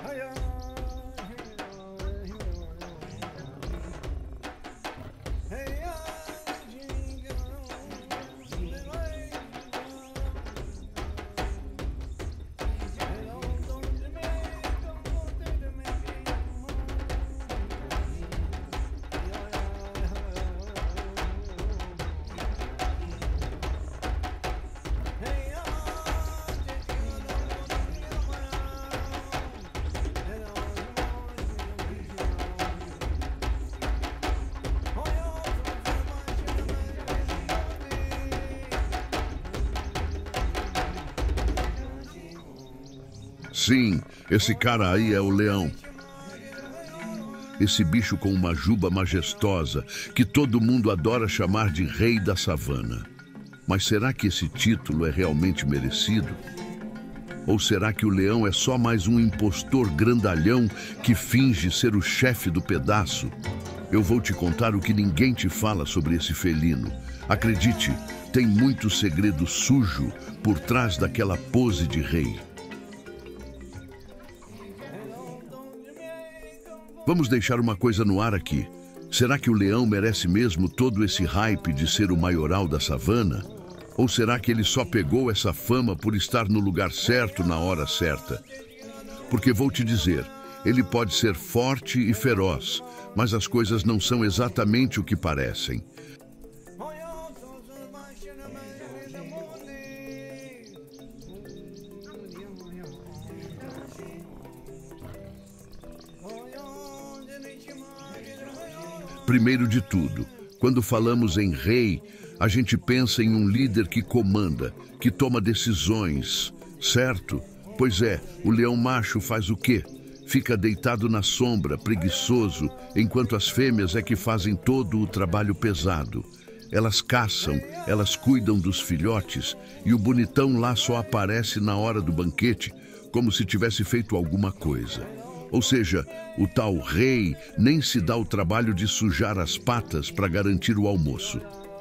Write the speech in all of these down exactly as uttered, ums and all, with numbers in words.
Sim, esse cara aí é o leão. Esse bicho com uma juba majestosa, que todo mundo adora chamar de Rei da Savana. Mas será que esse título é realmente merecido? Ou será que o leão é só mais um impostor grandalhão que finge ser o chefe do pedaço? Eu vou te contar o que ninguém te fala sobre esse felino. Acredite, tem muito segredo sujo por trás daquela pose de rei. Vamos deixar uma coisa no ar aqui. Será que o leão merece mesmo todo esse hype de ser o maioral da savana? Ou será que ele só pegou essa fama por estar no lugar certo na hora certa? Porque vou te dizer, ele pode ser forte e feroz, mas as coisas não são exatamente o que parecem. Primeiro de tudo, quando falamos em rei, a gente pensa em um líder que comanda, que toma decisões, certo? Pois é, o leão macho faz o quê? Fica deitado na sombra, preguiçoso, enquanto as fêmeas é que fazem todo o trabalho pesado. Elas caçam, elas cuidam dos filhotes, e o bonitão lá só aparece na hora do banquete, como se tivesse feito alguma coisa. Ou seja, o tal rei nem se dá o trabalho de sujar as patas para garantir o almoço.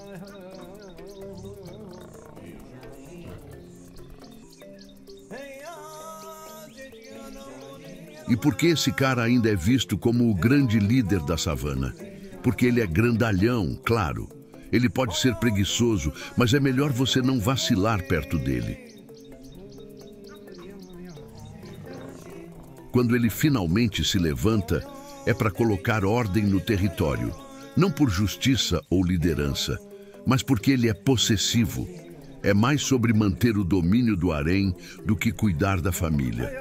E por que esse cara ainda é visto como o grande líder da savana? Porque ele é grandalhão, claro. Ele pode ser preguiçoso, mas é melhor você não vacilar perto dele. Quando ele finalmente se levanta, é para colocar ordem no território, não por justiça ou liderança, mas porque ele é possessivo. É mais sobre manter o domínio do harém do que cuidar da família.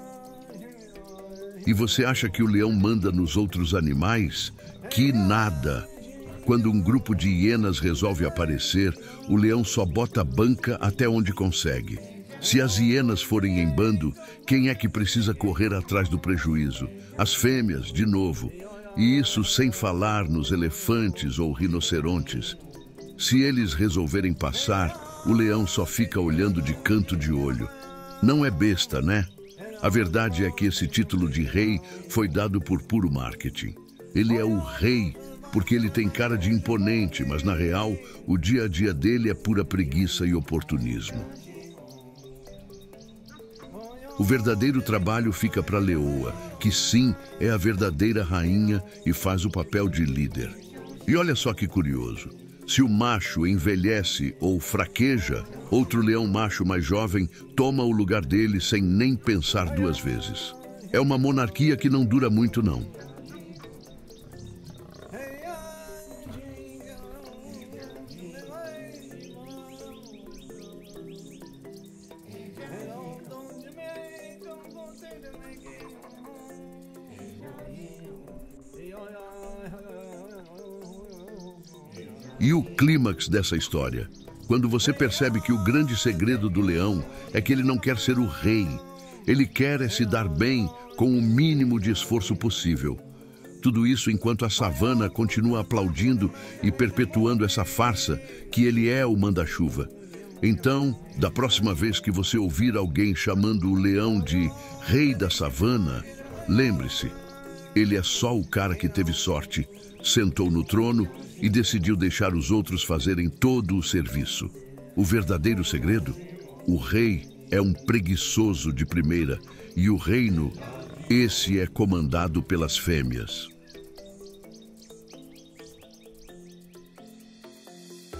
E você acha que o leão manda nos outros animais? Que nada! Quando um grupo de hienas resolve aparecer, o leão só bota banca até onde consegue. Se as hienas forem em bando, quem é que precisa correr atrás do prejuízo? As fêmeas, de novo. E isso sem falar nos elefantes ou rinocerontes. Se eles resolverem passar, o leão só fica olhando de canto de olho. Não é besta, né? A verdade é que esse título de rei foi dado por puro marketing. Ele é o rei porque ele tem cara de imponente, mas na real, o dia a dia dele é pura preguiça e oportunismo. O verdadeiro trabalho fica para a leoa, que sim, é a verdadeira rainha e faz o papel de líder. E olha só que curioso, se o macho envelhece ou fraqueja, outro leão macho mais jovem toma o lugar dele sem nem pensar duas vezes. É uma monarquia que não dura muito, não. E o clímax dessa história? Quando você percebe que o grande segredo do leão é que ele não quer ser o rei. Ele quer é se dar bem com o mínimo de esforço possível. Tudo isso enquanto a savana continua aplaudindo e perpetuando essa farsa que ele é o manda-chuva. Então, da próxima vez que você ouvir alguém chamando o leão de Rei da Savana, lembre-se, ele é só o cara que teve sorte, sentou no trono e decidiu deixar os outros fazerem todo o serviço. O verdadeiro segredo? O rei é um preguiçoso de primeira e o reino, Esse é comandado pelas fêmeas.